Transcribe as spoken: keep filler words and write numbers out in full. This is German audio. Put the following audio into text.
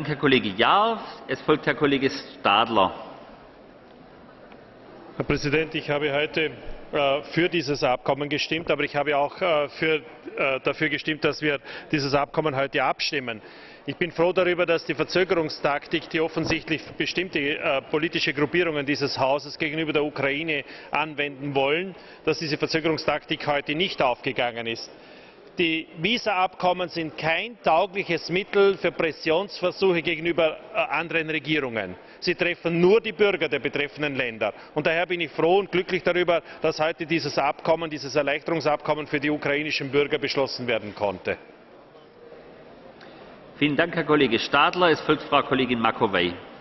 Herr Kollege Jahr. Es folgt Herr Kollege Stadler. Herr Präsident, ich habe heute äh, für dieses Abkommen gestimmt, aber ich habe auch äh, für, äh, dafür gestimmt, dass wir dieses Abkommen heute abstimmen. Ich bin froh darüber, dass die Verzögerungstaktik, die offensichtlich bestimmte äh, politische Gruppierungen dieses Hauses gegenüber der Ukraine anwenden wollen, dass diese Verzögerungstaktik heute nicht aufgegangen ist. Die Visa-Abkommen sind kein taugliches Mittel für Pressionsversuche gegenüber anderen Regierungen. Sie treffen nur die Bürger der betreffenden Länder. Und daher bin ich froh und glücklich darüber, dass heute dieses Abkommen, dieses Erleichterungsabkommen für die ukrainischen Bürger beschlossen werden konnte. Vielen Dank, Herr Kollege Stadler. Es folgt Frau Kollegin Macovei.